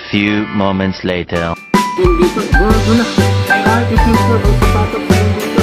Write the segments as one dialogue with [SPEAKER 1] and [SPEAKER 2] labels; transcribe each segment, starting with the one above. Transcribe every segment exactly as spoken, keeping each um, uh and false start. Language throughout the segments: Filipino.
[SPEAKER 1] few moments later.
[SPEAKER 2] Dito, go, go na. Kahit yung silver, magpapatok pa yung dito.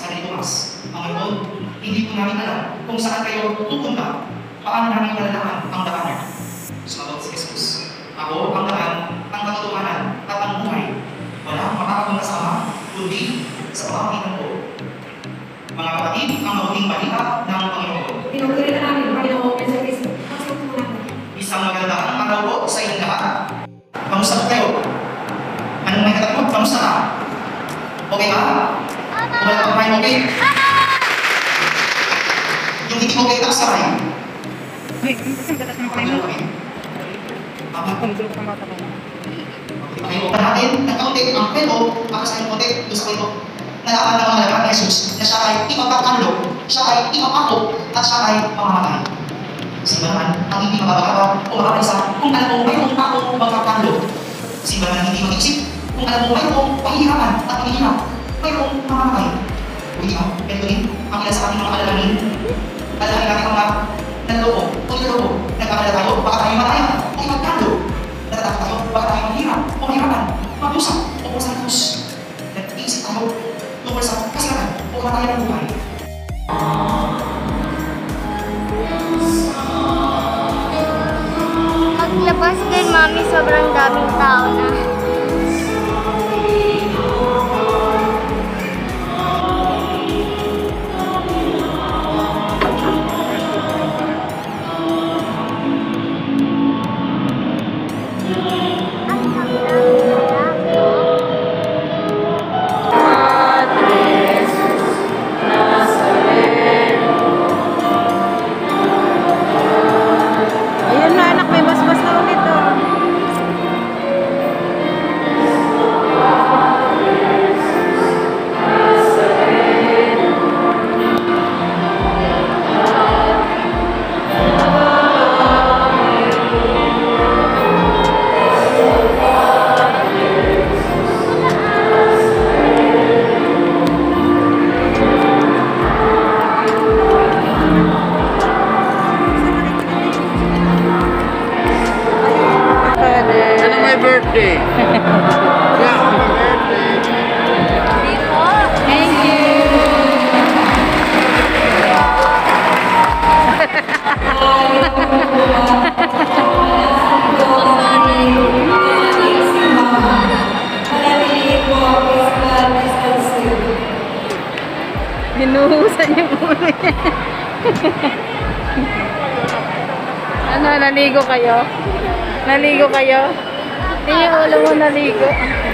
[SPEAKER 3] Sabi ni Tomas, ang Lord, hindi po namin alam kung saan kayo pupunta. Paano namin malalaman ang daan? Sumagot si Jesus, ako ang daan, ang katotohanan, at ang buhay. Walang makakapunta sa Ama, kundi sa pamamagitan ko. Mga kapatid, ang mabuting balita ng Panginoon.
[SPEAKER 4] Pinagulita namin, Panginoon, sa Kristo. Pasok po namin.
[SPEAKER 3] Isang magandang araw po sa inyong lahat. Kamusta po kayo? Anong may katakot? Kamusta ka? Okay ba? Wala pa kayo okay? Yung hindi okay, tapos sabay. Pagkano kami? Apa? Pagkano pa natin, nagkaunti ang kwento, makasahin konti, doon sa kwento. Nalaman ng mga laman ni Jesus na siya ay ipagkakanlo, siya ay ipapako, at siya ay mamamatay. Sino naman ang hindi mababagawa o makabalisa kung alam mo mayroong akong magkakanlo? Sino naman ang hindi mag-isip kung alam mo mayroong pahihirapan at pahihirap, mayroong mamamatay? Hindi ba? Ganito din ang ilan sa ating mga alalahanin. Alalahanin natin ang mga nanloko o niloko. Nagkakalala tayo, baka tayo mataya o ipagkanlo. Natatakot tayo, baka tayo maghirap o mahirapan, magdusa o pusa ng krus. Nag-iisip tayo tungkol sa kasalanan o kamatayan ng buhay.
[SPEAKER 5] Paglabas din, Mami, sobrang daming tao na.
[SPEAKER 6] Ayun na, anak, may basbas na ulit, oh.
[SPEAKER 2] Ano my birthday? Yeah, my birthday.
[SPEAKER 6] Thank you. Binuhusan niyo ulo niya. Ano, naligo kayo? Naligo kayo? Hindi yung ulo mo naligo.